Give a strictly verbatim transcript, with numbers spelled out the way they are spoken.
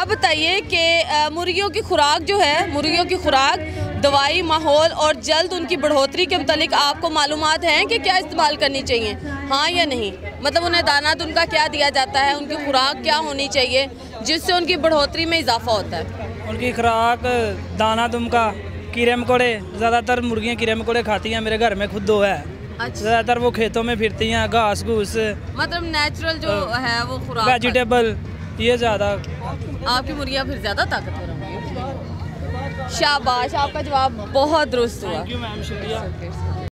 बताइए कि मुर्गियों की खुराक जो है, मुर्गियों की खुराक, दवाई, माहौल और जल्द उनकी बढ़ोतरी के मुतालिक आपको मालूमात हैं कि क्या इस्तेमाल करनी चाहिए, हाँ या नहीं? मतलब उन्हें दाना उनका क्या दिया जाता है, उनकी खुराक क्या होनी चाहिए जिससे उनकी बढ़ोतरी में इजाफा होता है? उनकी खुराक दाना दुम का, कीड़े मकोड़े, ज़्यादातर मुर्गियाँ कीड़े मकोड़े खाती हैं। मेरे घर में खुद दो है। अच्छा। ज़्यादातर वो खेतों में फिरती हैं, घास घूस, मतलब नेचुरल जो है वो खुराक, वेजिटेबल, ये ज़्यादा। आपकी मुर्गियाँ फिर ज़्यादा ताकतवर होंगी। शाबाश, आपका जवाब बहुत दुरुस्त हुआ। थैंक यू मैम, शुक्रिया।